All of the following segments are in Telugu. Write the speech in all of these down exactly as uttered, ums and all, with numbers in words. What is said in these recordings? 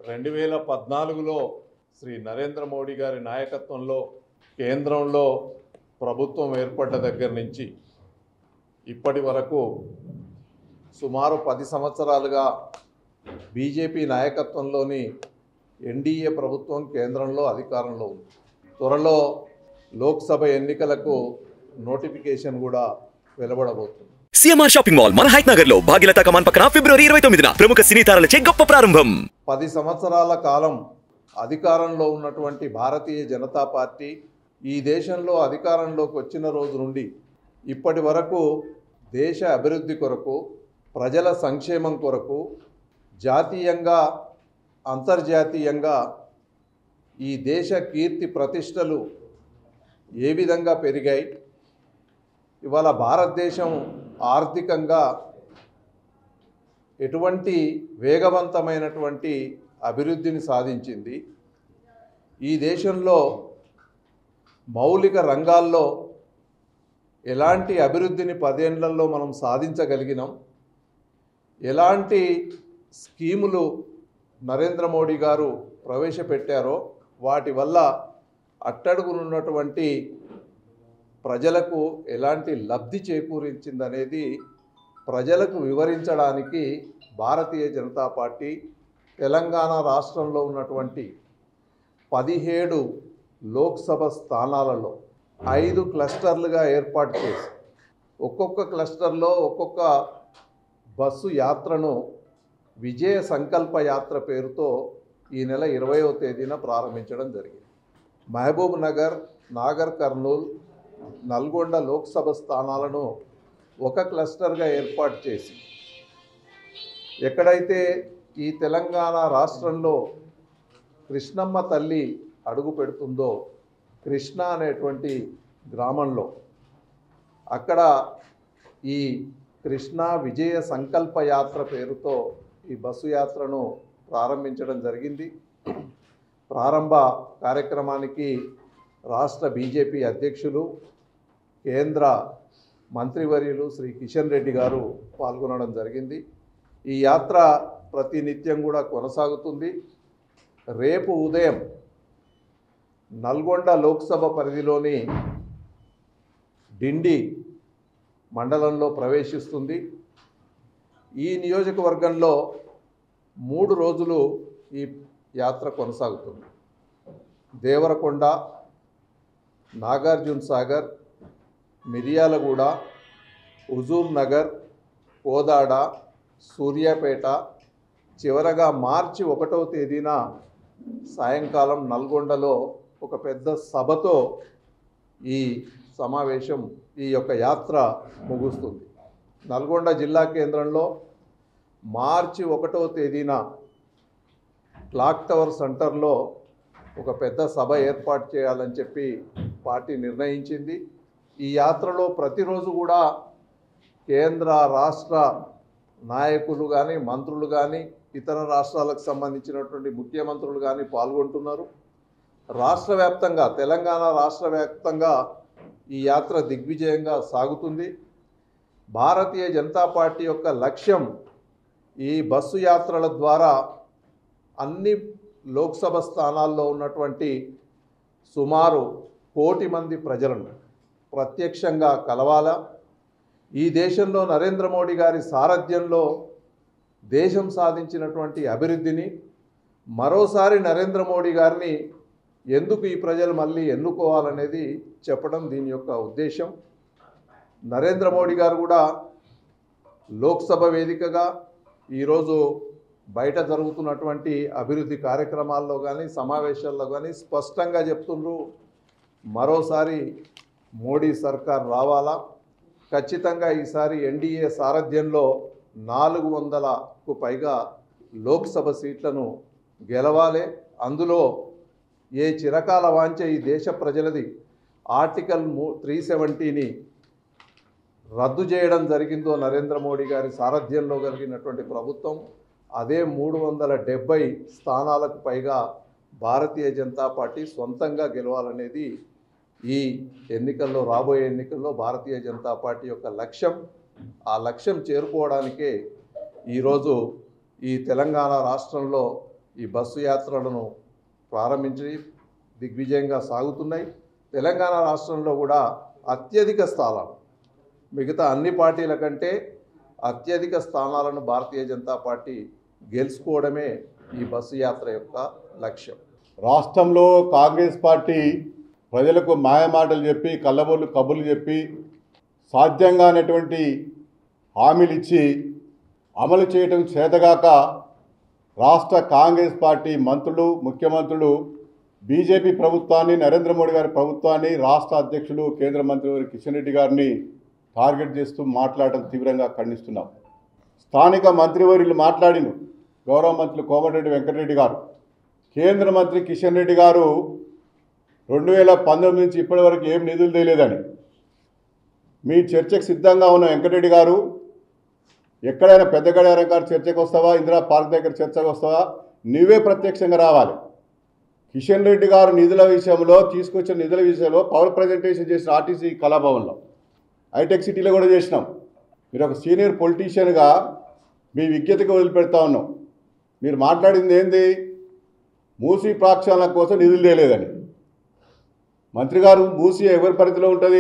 రెండు వేల పద్నాలుగులో శ్రీ నరేంద్ర మోడీ గారి నాయకత్వంలో కేంద్రంలో ప్రభుత్వం ఏర్పడ్డ దగ్గర నుంచి ఇప్పటి వరకు సుమారు పది సంవత్సరాలుగా బీజేపీ నాయకత్వంలోని ఎన్డీఏ ప్రభుత్వం కేంద్రంలో అధికారంలో ఉంది. త్వరలో లోక్సభ ఎన్నికలకు నోటిఫికేషన్ కూడా వెలువడబోతుంది. సిఎంఆర్ షాపింగ్ మాల్ మన హైట్ నగర్ లో భాగ్యలతా కమాన్ పక్కన ఫిబ్రవరి ఇరవై తొమ్మిదిన ప్రముఖ సినీ తారలచే గొప్ప ప్రారంభం. పది సంవత్సరాల కాలం అధికారంలో ఉన్నటువంటి భారతీయ జనతా పార్టీ ఈ దేశంలో అధికారంలోకి వచ్చిన రోజు నుండి ఇప్పటి వరకు దేశ అభివృద్ధి కొరకు, ప్రజల సంక్షేమం కొరకు, జాతీయంగా అంతర్జాతీయంగా ఈ దేశ కీర్తి ప్రతిష్టలు ఏ విధంగా పెరిగాయి, ఇవాళ భారతదేశం ఆర్థికంగా ఎటువంటి వేగవంతమైనటువంటి అభివృద్ధిని సాధించింది, ఈ దేశంలో మౌలిక రంగాల్లో ఎలాంటి అభివృద్ధిని పదేళ్లలో మనం సాధించగలిగినాం, ఎలాంటి స్కీములు నరేంద్ర మోడీ గారు ప్రవేశపెట్టారో వాటి వల్ల అట్టడుగునున్నటువంటి ప్రజలకు ఎలాంటి లబ్ధి చేకూరించిందనేది ప్రజలకు వివరించడానికి భారతీయ జనతా పార్టీ తెలంగాణ రాష్ట్రంలో ఉన్నటువంటి పదిహేడు లోక్సభ స్థానాలలో ఐదు క్లస్టర్లుగా ఏర్పాటు చేసి ఒక్కొక్క క్లస్టర్లో ఒక్కొక్క బస్సు యాత్రను విజయ సంకల్ప యాత్ర పేరుతో ఈ నెల ఇరవైవ తేదీన ప్రారంభించడం జరిగింది. మహబూబ్ నగర్, నాగర్ కర్నూల్, నల్గొండ లోక్సభ స్థానాలను ఒక క్లస్టర్గా ఏర్పాటు చేసి ఎక్కడైతే ఈ తెలంగాణ రాష్ట్రంలో కృష్ణమ్మ తల్లి అడుగు పెడుతుందో కృష్ణ అనేటువంటి గ్రామంలో అక్కడ ఈ కృష్ణ విజయ సంకల్ప యాత్ర పేరుతో ఈ బస్సు యాత్రను ప్రారంభించడం జరిగింది. ప్రారంభ కార్యక్రమానికి రాష్ట్ర బీజేపీ అధ్యక్షులు, కేంద్ర మంత్రివర్యులు శ్రీ కిషన్ రెడ్డి గారు పాల్గొనడం జరిగింది. ఈ యాత్ర ప్రతినిత్యం కూడా కొనసాగుతుంది. రేపు ఉదయం నల్గొండ లోక్సభ పరిధిలోని డిండి మండలంలో ప్రవేశిస్తుంది. ఈ నియోజకవర్గంలో మూడు రోజులు ఈ యాత్ర కొనసాగుతుంది. దేవరకొండ, నాగార్జున సాగర్, మిర్యాలగూడ, హుజూర్ నగర్, కోదాడ, సూర్యాపేట, చివరగా మార్చి ఒకటవ తేదీన సాయంకాలం నల్గొండలో ఒక పెద్ద సభతో ఈ సమావేశం, ఈ యొక్క యాత్ర ముగుస్తుంది. నల్గొండ జిల్లా కేంద్రంలో మార్చి ఒకటవ తేదీన క్లాక్ టవర్ సెంటర్లో ఒక పెద్ద సభ ఏర్పాటు చేయాలని చెప్పి పార్టీ నిర్ణయించింది. ఈ యాత్రలో ప్రతిరోజు కూడా కేంద్ర రాష్ట్ర నాయకులు కానీ, మంత్రులు కానీ, ఇతర రాష్ట్రాలకు సంబంధించినటువంటి ముఖ్యమంత్రులు కానీ పాల్గొంటున్నారు. రాష్ట్ర వ్యాప్తంగా, తెలంగాణ రాష్ట్ర వ్యాప్తంగా ఈ యాత్ర దిగ్విజయంగా సాగుతుంది. భారతీయ జనతా పార్టీ యొక్క లక్ష్యం ఈ బస్సు యాత్రల ద్వారా అన్ని లోక్సభ స్థానాల్లో ఉన్నటువంటి సుమారు కోటి మంది ప్రజలను ప్రత్యక్షంగా కలవాలా, ఈ దేశంలో నరేంద్ర మోడీ గారి సారథ్యంలో దేశం సాధించినటువంటి అభివృద్ధిని, మరోసారి నరేంద్ర మోడీ గారిని ఎందుకు ఈ ప్రజలు మళ్ళీ ఎన్నుకోవాలనేది చెప్పడం దీని యొక్క ఉద్దేశం. నరేంద్ర మోడీ గారు కూడా లోక్సభ వేదికగా ఈరోజు బయట జరుగుతున్నటువంటి అభివృద్ధి కార్యక్రమాల్లో కానీ, సమావేశాల్లో కానీ స్పష్టంగా చెప్తున్నారు, మరోసారి మోడీ సర్కార్ రావాలా, ఖచ్చితంగా ఈసారి ఎన్డీఏ సారథ్యంలో నాలుగు వందలకు పైగా లోక్సభ సీట్లను గెలవాలి. అందులో ఏ చిరకాల వాంఛ ఈ దేశ ప్రజలది ఆర్టికల్ త్రీ సెవెంటీని రద్దు చేయడం జరిగిందో నరేంద్ర మోడీ గారి సారథ్యంలో కలిగినటువంటి ప్రభుత్వం, అదే మూడు వందల డెబ్బై స్థానాలకు పైగా భారతీయ జనతా పార్టీ సొంతంగా గెలవాలనేది ఈ ఎన్నికల్లో, రాబోయే ఎన్నికల్లో భారతీయ జనతా పార్టీ యొక్క లక్ష్యం. ఆ లక్ష్యం చేరుకోవడానికే ఈరోజు ఈ తెలంగాణ రాష్ట్రంలో ఈ బస్సు యాత్రలను ప్రారంభించి దిగ్విజయంగా సాగుతున్నాయి. తెలంగాణ రాష్ట్రంలో కూడా అత్యధిక స్థానాలు మిగతా అన్ని పార్టీల కంటే అత్యధిక స్థానాలను భారతీయ జనతా పార్టీ గెలుచుకోవడమే ఈ బస్సు యాత్ర యొక్క లక్ష్యం. రాష్ట్రంలో కాంగ్రెస్ పార్టీ ప్రజలకు మాయమాటలు చెప్పి కళ్ళబొల్లు కబుర్లు చెప్పి సాధ్యంగానటువంటి హామీలు ఇచ్చి అమలు చేయడం చేతగాక రాష్ట్ర కాంగ్రెస్ పార్టీ మంత్రులు ముఖ్యమంత్రులు బీజేపీ ప్రభుత్వాన్ని నరేంద్ర మోడీ గారి ప్రభుత్వాన్ని రాష్ట్ర అధ్యక్షులు కేంద్ర మంత్రి కిషన్ రెడ్డి గారిని టార్గెట్ చేస్తూ మాట్లాడటం తీవ్రంగా ఖండిస్తున్నాం. స్థానిక మంత్రివర్యులు మాట్లాడిన గౌరవ మంత్రులు కోమటిరెడ్డి వెంకటరెడ్డి గారు, కేంద్ర మంత్రి కిషన్ రెడ్డి గారు రెండు వేల పంతొమ్మిది నుంచి ఇప్పటి వరకు ఏం నిధులు తెలియదని, మీ చర్చకు సిద్ధంగా ఉన్న వెంకటరెడ్డి గారు ఎక్కడైనా పెద్ద గడియారం గారు చర్చకు వస్తావా, ఇందిరా పార్క్ దగ్గర చర్చకు వస్తావా, నువ్వే ప్రత్యక్షంగా రావాలి. కిషన్ రెడ్డి గారు నిధుల విషయంలో తీసుకొచ్చిన నిధుల విషయంలో పవర్ ప్రజెంటేషన్ చేసిన ఆర్టీసీ కళాభవన్లో, హైటెక్ సిటీలో కూడా చేసినాం. మీరు ఒక సీనియర్ పొలిటీషియన్గా మీ విజ్ఞతకు వదిలిపెడతా ఉన్నాం. మీరు మాట్లాడింది ఏంది, మూసీ ప్రాక్షాళన కోసం నిధులు తేలేదని. మంత్రి గారు, మూసీ ఎవరి పరిధిలో ఉంటుంది?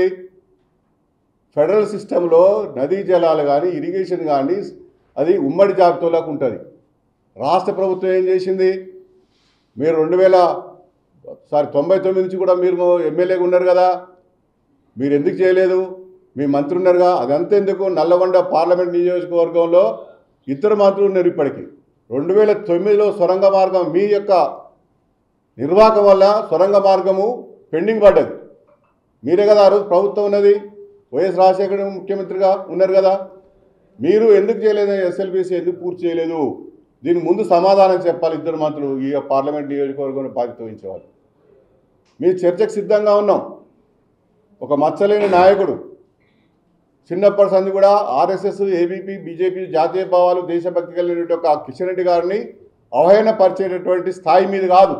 ఫెడరల్ సిస్టంలో నదీ జలాలు కానీ ఇరిగేషన్ కానీ అది ఉమ్మడి జాబితాలోకి ఉంటుంది. రాష్ట్ర ప్రభుత్వం ఏం చేసింది? మీరు రెండు వేల సారీ తొంభై తొమ్మిది నుంచి కూడా మీరు ఎమ్మెల్యేగా ఉన్నారు కదా, మీరు ఎందుకు చేయలేదు? మీ మంత్రి ఉన్నారుగా, అదంతా ఎందుకు? నల్లగొండ పార్లమెంట్ నియోజకవర్గంలో ఇద్దరు మంత్రులు ఉన్నారు ఇప్పటికీ. రెండు వేల తొమ్మిదిలో సొరంగ మార్గం మీ యొక్క నిర్వాహకం వల్ల సొరంగ మార్గము పెండింగ్ పడ్డది. మీరే కదా ఆ రోజు ప్రభుత్వం ఉన్నది, వైఎస్ రాజశేఖర ముఖ్యమంత్రిగా ఉన్నారు కదా, మీరు ఎందుకు చేయలేదు? ఎస్ఎల్బీసీ ఎందుకు పూర్తి చేయలేదు? దీని ముందు సమాధానం చెప్పాలి ఇద్దరు మంత్రులు, ఈ పార్లమెంట్ నియోజకవర్గంలో బాధ్యత వహించేవాళ్ళు. మీ చర్చకు సిద్ధంగా ఉన్నాం. ఒక మచ్చలేని నాయకుడు, చిన్నప్పటి సంది కూడా ఆర్ఎస్ఎస్, ఏబీపీ, బీజేపీ జాతీయ భావాలు, దేశభక్తి కలిగిన ఒక కిషన్ రెడ్డి గారిని అవహేళనపరిచేటటువంటి స్థాయి మీద కాదు.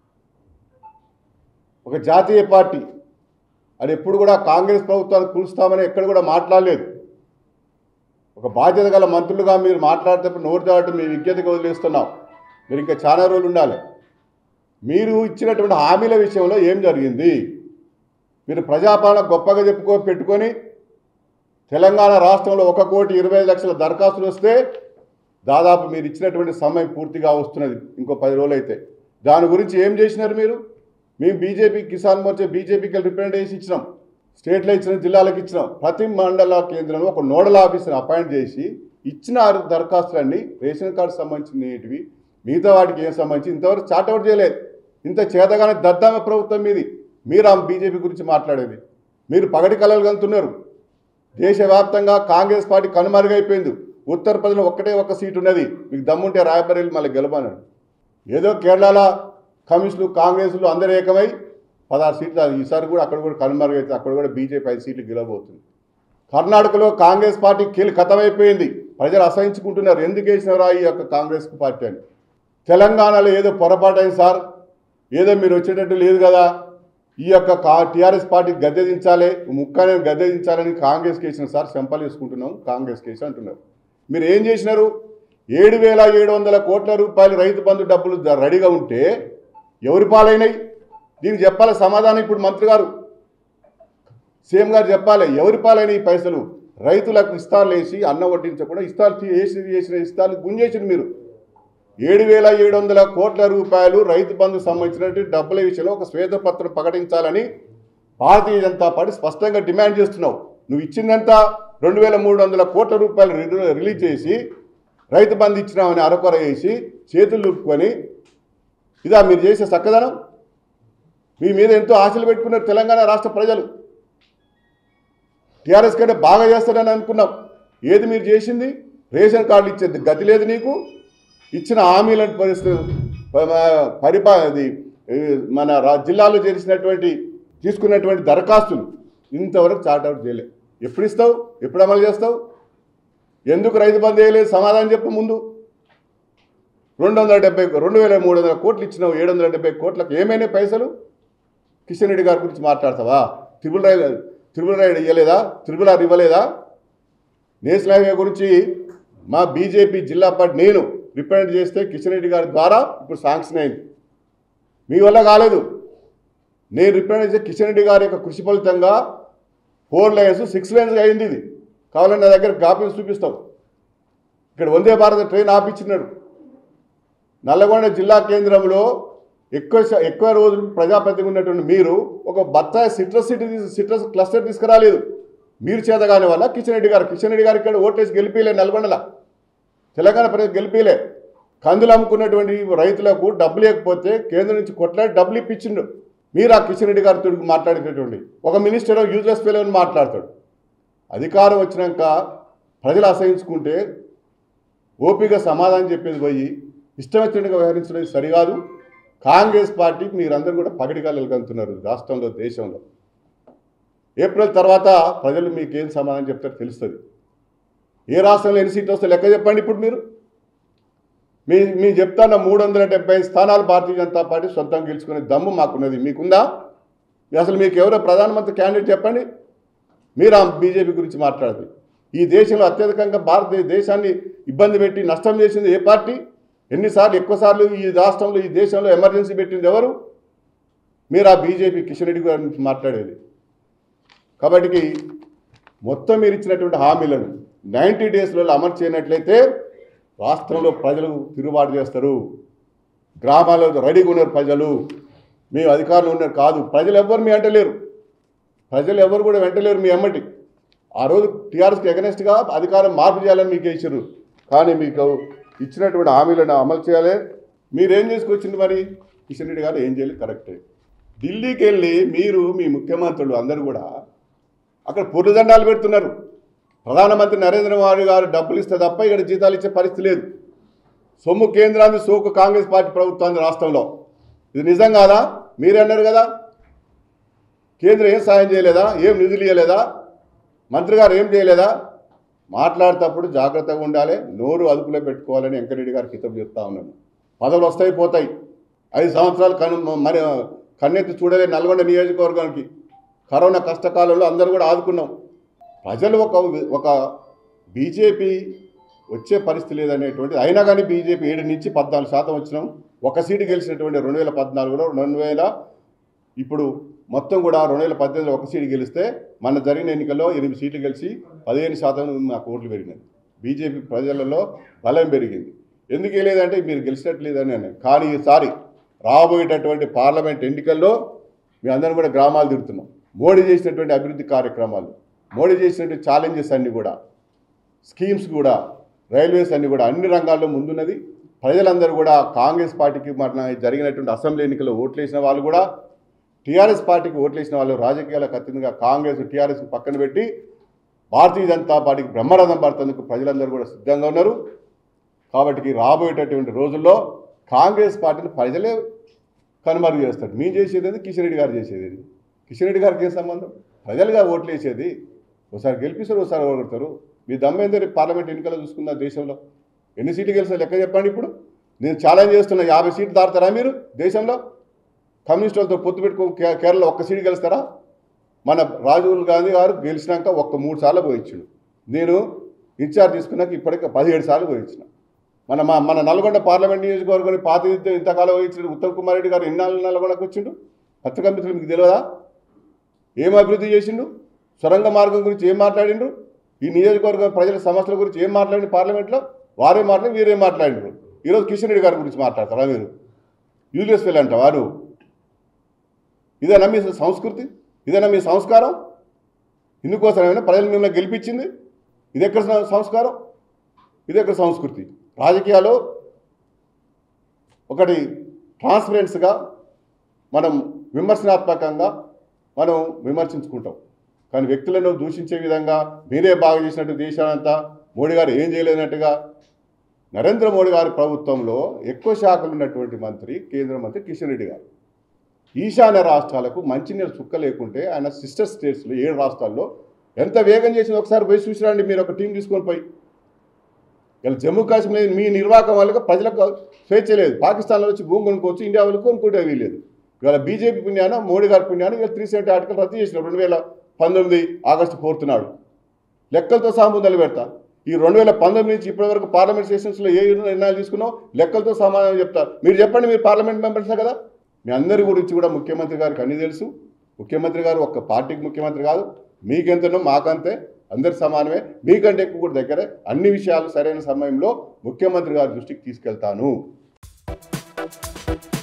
ఒక జాతీయ పార్టీ అది ఎప్పుడు కూడా కాంగ్రెస్ ప్రభుత్వాన్ని కూలుస్తామని ఎక్కడ కూడా మాట్లాడలేదు. ఒక బాధ్యత గల మంత్రులుగా మీరు మాట్లాడేటప్పుడు నోరు దాటం మీ విజ్ఞతకు వదిలేస్తున్నాం. మీరు ఇంకా చాలా రోజులు ఉండాలి. మీరు ఇచ్చినటువంటి హామీల విషయంలో ఏం జరిగింది? మీరు ప్రజాపాలన గొప్పగా చెప్పుకో పెట్టుకొని తెలంగాణ రాష్ట్రంలో ఒక కోటి ఇరవై ఐదు లక్షల దరఖాస్తులు వస్తే దాదాపు మీరు ఇచ్చినటువంటి సమయం పూర్తిగా వస్తున్నది, ఇంకో పది రోజులు అయితే. దాని గురించి ఏం చేసినారు మీరు? మేము బీజేపీ కిసాన్ మోర్చా బీజేపీకి రిప్రజెంటేషన్ ఇచ్చినాం, స్టేట్లో ఇచ్చిన, జిల్లాలకు ఇచ్చినాం. ప్రతి మండల కేంద్రంలో ఒక నోడల్ ఆఫీసర్ని అపాయింట్ చేసి ఇచ్చిన దరఖాస్తులన్నీ రేషన్ కార్డు సంబంధించినవి, మిగతా వాటికి ఏం సంబంధించి ఇంతవరకు చార్ట్అవుట్ చేయలేదు. ఇంత చేతగానే దద్దామ ప్రభుత్వం మీది. మీరు ఆ బీజేపీ గురించి మాట్లాడేది, మీరు పగటి కళలు కంటున్నారు. దేశవ్యాప్తంగా కాంగ్రెస్ పార్టీ కనుమరుగైపోయింది. ఉత్తరప్రదేశ్లో ఒక్కటే ఒక్క సీటు ఉన్నది, మీకు దమ్ముంటే రాయబరేలి మళ్ళీ గెలవన్నాడు. ఏదో కేరళలో కమ్యూనిస్టులు కాంగ్రెస్లు అందరూ ఏకమై పదహారు సీట్లు, ఈసారి కూడా అక్కడ కూడా కనుమరుగైతే అక్కడ కూడా బీజేపీ ఐదు సీట్లు గెలవబోతుంది. కర్ణాటకలో కాంగ్రెస్ పార్టీ కీలు ఖతమైపోయింది, ప్రజలు అసహించుకుంటున్నారు. ఎందుకు వేసినారా ఈ యొక్క కాంగ్రెస్ పార్టీ అని. తెలంగాణలో ఏదో పొరపాటు అయింది సార్, ఏదో మీరు వచ్చేటట్టు లేదు కదా, ఈ యొక్క కా టీఆర్ఎస్ పార్టీ గద్దె దించాలి, ముక్కనే గద్దె దించాలని కాంగ్రెస్కి వేసిన సార్, చెంపలు వేసుకుంటున్నాం కాంగ్రెస్కి వేసి అంటున్నారు. మీరు ఏం చేసినారు? ఏడు వేల ఏడు వందల కోట్ల రూపాయలు రైతు బంధు డబ్బులు రెడీగా ఉంటే ఎవరి పాలైనాయి? దీనికి చెప్పాలి సమాధానం. ఇప్పుడు మంత్రి గారు, సీఎం గారు చెప్పాలి, ఎవరి పాలైన ఈ పైసలు? రైతులకు ఇస్తాలు వేసి అన్నం వడ్డించకుండా ఇస్తాలు వేసి వేసిన ఇస్తాలు గుంజేసింది మీరు. ఏడు వేల ఏడు వందల కోట్ల రూపాయలు రైతు బంధు సంబంధించినటువంటి డబ్బుల విషయంలో ఒక శ్వేతపత్రం ప్రకటించాలని భారతీయ జనతా పార్టీ స్పష్టంగా డిమాండ్ చేస్తున్నావు. నువ్వు ఇచ్చిందంతా రెండు వేల మూడు వందల కోట్ల రూపాయలు రిలీజ్ చేసి రైతు బంధు ఇచ్చినామని అరకొర వేసి చేతులు లుప్పుకొని, ఇదా మీరు చేసే చక్కదనం? మీ మీద ఎంతో ఆశలు పెట్టుకున్నారు తెలంగాణ రాష్ట్ర ప్రజలు. టీఆర్ఎస్ కంటే బాగా చేస్తారని అనుకున్నాం. ఏది మీరు చేసింది? రేషన్ కార్డులు ఇచ్చేది గతి లేదు నీకు. ఇచ్చిన హామీలను పరిస్థితి పరిపా అది మన జిల్లాలో చేసినటువంటి తీసుకున్నటువంటి దరఖాస్తులు ఇంతవరకు చార్ట్అవుట్ చేయలేదు. ఎప్పుడు ఇస్తావు? ఎప్పుడు అమలు చేస్తావు? ఎందుకు రైతు బంధు వేయలేదు? సమాధానం చెప్పు ముందు. రెండు వందల డెబ్బై రెండు వేల మూడు వందల కోట్లు ఇచ్చినావు, ఏడు వందల డెబ్బై కోట్లకు ఏమైనా పైసలు? కిషన్ రెడ్డి గారి గురించి మాట్లాడతావా? త్రిబుల్ రైడ్ త్రిబుల్ రైడ్ ఇవ్వలేదా? త్రిబుల్ ఆర్ ఇవ్వలేదా? నేషనల్ హైవే గురించి మా బీజేపీ జిల్లా పార్టీ నేను రిప్రజెంట్ చేస్తే కిషన్ రెడ్డి గారి ద్వారా ఇప్పుడు శాంక్షన్ అయింది. మీ వల్ల కాలేదు. నేను రిప్రజెంట్ చేస్తే కిషన్ రెడ్డి గారి యొక్క కృషి ఫలితంగా ఫోర్ లైన్స్ సిక్స్ లైన్స్ అయింది. ఇది కావాలని నా దగ్గర కాపీస్ చూపిస్తాం. ఇక్కడ వందే భారత్ ట్రైన్ ఆపించినాడు. నల్లగొండ జిల్లా కేంద్రంలో ఎక్కువ ఎక్కువ రోజులు ప్రజాప్రతినిధి ఉన్నటువంటి మీరు ఒక బత్తాయి సిట్రస్ సిటీ సిట్రస్ క్లస్టర్ తీసుకురాలేదు. మీరు చేతగానే వల్ల కిషన్ రెడ్డి గారు కిషన్ రెడ్డి గారు ఇక్కడ ఓటేసి గెలిపిలే. నల్గొండల తెలంగాణ ప్రజలు గెలిపిలే. కందులు అమ్ముకున్నటువంటి రైతులకు డబ్బు లేకపోతే కేంద్రం నుంచి కొట్లాడి డబ్బులు ఇప్పించిండు. మీరు ఆ కిషన్ రెడ్డి గారితో మాట్లాడేటటువంటి ఒక మినిస్టర్ యూజ్లెస్ ఫెలో అని మాట్లాడతాడు. అధికారం వచ్చినాక ప్రజలు అసహించుకుంటే ఓపిక సమాధానం చెప్పేది పోయి ఇష్టం వచ్చినట్టుగా వ్యవహరించడం సరికాదు. కాంగ్రెస్ పార్టీకి మీరందరూ కూడా పగటికాలు వెళ్తున్నారు రాష్ట్రంలో, దేశంలో. ఏప్రిల్ తర్వాత ప్రజలు మీకేం సమాధానం చెప్తారో తెలుస్తుంది. ఏ రాష్ట్రంలో ఎన్ని సీట్లు వస్తే లెక్క చెప్పండి. ఇప్పుడు మీరు మీ మీ చెప్తాన్న మూడు వందల డెబ్బై స్థానాలు భారతీయ జనతా పార్టీ సొంతంగా గెలుచుకునే దమ్ము మాకున్నది. మీకుందా? అసలు మీకు ఎవరో ప్రధానమంత్రి క్యాండిడేట్ చెప్పండి. మీరు ఆ బీజేపీ గురించి మాట్లాడదు. ఈ దేశంలో అత్యధికంగా భారతదేశాన్ని ఇబ్బంది పెట్టి నష్టం చేసింది ఏ పార్టీ? ఎన్నిసార్లు ఎక్కువసార్లు ఈ రాష్ట్రంలో ఈ దేశంలో ఎమర్జెన్సీ పెట్టింది ఎవరు? మీరు ఆ బీజేపీ కిషన్ రెడ్డి గారి నుంచి మాట్లాడేది. కాబట్టి మొత్తం మీరు ఇచ్చినటువంటి హామీలను నైంటీ డేస్లలో అమలు చేయనట్లయితే రాష్ట్రంలో ప్రజలు తిరుగుబాటు చేస్తారు. గ్రామాల్లో రెడీగా ఉన్నారు ప్రజలు. మేము అధికారులు ఉన్నారు కాదు. ప్రజలు ఎవ్వరు మీ వెంటలేరు. ప్రజలు ఎవరు కూడా వెంటలేరు మీ ఎమ్మటి. ఆ రోజు టీఆర్ఎస్కి ఎగనెస్ట్గా అధికారం మార్పు చేయాలని మీకు ఇచ్చారు. కానీ మీకు ఇచ్చినటువంటి హామీలను అమలు చేయాలి. మీరేం చేసుకొచ్చింది మరి? కిషన్ రెడ్డి గారు ఏం చేయాలి? కరెక్టే. ఢిల్లీకి వెళ్ళి మీరు మీ ముఖ్యమంత్రులు అందరూ కూడా అక్కడ పొర్రుదండాలు పెడుతున్నారు. ప్రధానమంత్రి నరేంద్ర మోడీ గారు డబ్బులు ఇస్తే తప్ప ఇక్కడ జీతాలు ఇచ్చే పరిస్థితి లేదు. సొమ్ము కేంద్రాన్ని సోకు కాంగ్రెస్ పార్టీ ప్రభుత్వాన్ని రాష్ట్రంలో. ఇది నిజం కాదా? మీరే అన్నారు కదా. కేంద్రం ఏం సాయం చేయలేదా? ఏం నిధులు ఇవ్వలేదా? మంత్రి గారు ఏం చేయలేదా? మాట్లాడేటప్పుడు జాగ్రత్తగా ఉండాలి. నోరు అదుపులో పెట్టుకోవాలని వెంకరెడ్డి గారికి హితం చెప్తా ఉన్నాను. పదవులు వస్తాయి పోతాయి. ఐదు సంవత్సరాలు కను మరి కన్నెత్తి చూడలే నల్గొండ నియోజకవర్గానికి. కరోనా కష్టకాలంలో అందరూ కూడా ఆదుకున్నాం. ప్రజలు ఒక ఒక బీజేపీ వచ్చే పరిస్థితి లేదనేటువంటిది. అయినా కానీ బీజేపీ ఏడు నుంచి పద్నాలుగు శాతం వచ్చినాం. ఒక సీటు గెలిచినటువంటి రెండు వేల పద్నాలుగులో రెండు వేల ఇప్పుడు మొత్తం కూడా రెండు వేల పద్దెనిమిదిలో ఒక సీటు గెలిస్తే మన జరిగిన ఎన్నికల్లో ఎనిమిది సీట్లు గెలిచి పదిహేను శాతం నాకు ఓట్లు పెరిగినాయి. బీజేపీ ప్రజలలో బలం పెరిగింది. ఎందుకు లేదంటే మీరు గెలిచినట్లేదని అని. కానీ ఈసారి రాబోయేటటువంటి పార్లమెంట్ ఎన్నికల్లో మీ అందరం కూడా గ్రామాలు తిరుగుతున్నాం. మోడీ చేసినటువంటి అభివృద్ధి కార్యక్రమాలు, మోడీ చేసినటువంటి ఛాలెంజెస్ అన్నీ కూడా, స్కీమ్స్ కూడా, రైల్వేస్ అన్నీ కూడా అన్ని రంగాల్లో ముందున్నది. ప్రజలందరూ కూడా కాంగ్రెస్ పార్టీకి మన జరిగినటువంటి అసెంబ్లీ ఎన్నికల్లో ఓట్లు వేసిన వాళ్ళు కూడా, టీఆర్ఎస్ పార్టీకి ఓట్లు వేసిన వాళ్ళు రాజకీయాలకు అత్యంతగా కాంగ్రెస్ టీఆర్ఎస్ పక్కన పెట్టి భారతీయ జనతా పార్టీకి బ్రహ్మరథం పడుతుందుకు ప్రజలందరూ కూడా సిద్ధంగా ఉన్నారు. కాబట్టి రాబోయేటటువంటి రోజుల్లో కాంగ్రెస్ పార్టీని ప్రజలే కనుమరుగు చేస్తారు. మేము చేసేది కిషన్ రెడ్డి గారు చేసేది. కిషన్ రెడ్డి గారికి ఏం సంబంధం? ప్రజలుగా ఓట్లు వేసేది. ఒకసారి గెలిపిస్తారు, ఒకసారి ఓడగొడతారు. మీ దమ్మేందరి పార్లమెంట్ ఎన్నికల్లో చూసుకున్న దేశంలో ఎన్ని సీట్లు గెలిచారు లెక్క చెప్పండి. ఇప్పుడు నేను ఛాలెంజ్ చేస్తున్నా, యాభై సీట్లు దాటుతారా మీరు దేశంలో? కమ్యూనిస్ట్ వాళ్ళతో పొత్తు పెట్టుకో కేరళలో ఒక్క సీటు గెలుస్తారా? మన రాజీవ్ గాంధీ గారు గెలిచినాక ఒక్క మూడు సార్లు పోయించాడు. నేను ఇన్ఛార్జ్ తీసుకున్నాక ఇప్పటికే పదిహేడు సార్లు పోయించిన. మన మా మన నల్గొండ పార్లమెంట్ నియోజకవర్గాన్ని పాత ఇంతకాలం వహించిన ఉత్తమ్ కుమార్ రెడ్డి గారు ఎన్నాళ్ళు నల్గొండకు వచ్చిండు? పత్రికా మిత్రులు మీకు తెలియదా? ఏం అభివృద్ధి చేసిండు? సొరంగ మార్గం గురించి ఏం మాట్లాడిండ్రు? ఈ నియోజకవర్గం ప్రజల సమస్యల గురించి ఏం మాట్లాడిండు పార్లమెంట్లో? వారే మాట్లాడి వీరేం మాట్లాడిండ్రు? ఈరోజు కిషన్ రెడ్డి గారి గురించి మాట్లాడతారా మీరు? యూజ్లెస్ ఫెల్ అంట వారు. ఇదేనా మీ సంస్కృతి? ఇదేనా మీ సంస్కారం? ఇందుకోసమైనా ప్రజలు మిమ్మల్ని గెలిపించింది? ఇది ఎక్కడ సంస్కారం? ఇది ఎక్కడ సంస్కృతి? రాజకీయాల్లో ఒకటి ట్రాన్స్పరెన్స్గా మనం విమర్శనాత్మకంగా మనం విమర్శించుకుంటాం. కానీ వ్యక్తులను దూషించే విధంగా మీరే బాగా చేసినట్టు దేశానంతా మోడీ గారు ఏం చేయలేనట్టుగా. నరేంద్ర మోడీ గారి ప్రభుత్వంలో ఎక్కువ శాఖలు ఉన్నటువంటి మంత్రి కేంద్ర మంత్రి కిషన్ రెడ్డి గారు. ఈశాన్య రాష్ట్రాలకు మంచినీరు చుక్క లేకుంటే ఆయన సిస్టర్ స్టేట్స్లో ఏడు రాష్ట్రాల్లో ఎంత వేగం చేసింది ఒకసారి పోయి చూసిరండి. మీరు ఒక టీం తీసుకొని పోయి. ఇలా జమ్మూ కాశ్మీర్ మీ నిర్వాహకం వల్ల ప్రజలకు స్వేచ్ఛ లేదు. పాకిస్తాన్లో వచ్చి భూమి కొనుక్కోవచ్చు, ఇండియా వాళ్ళు కొనుక్కుంటే వీలేదు. ఇవాళ బీజేపీ పుణ్యాన మోడీ గారి పుణ్యాన ఇవాళ త్రీ సెవెంటీ ఆర్టికల్ రద్దు చేసిన రెండు వేల పంతొమ్మిది ఆగస్టు ఫోర్త్ నాడు. లెక్కలతో సహా ముందలు పెడతా. ఈ రెండు వేల పంతొమ్మిది నుంచి ఇప్పటి వరకు పార్లమెంట్ సెషన్స్లో ఏ నిర్ణయాలు తీసుకున్నావు లెక్కలతో సమాధానం చెప్తారు. మీరు చెప్పండి, మీరు పార్లమెంట్ మెంబర్సే కదా. మీ అందరి గురించి కూడా ముఖ్యమంత్రి గారికి అన్నీ తెలుసు. ముఖ్యమంత్రి గారు ఒక్క పార్టీకి ముఖ్యమంత్రి కాదు, మీకెంతనో మాకంతే, అందరి సమానమే, మీకంటే ఎక్కువ కూడా దగ్గరే. అన్ని విషయాలు సరైన సమయంలో ముఖ్యమంత్రి గారి దృష్టికి తీసుకెళ్తాను.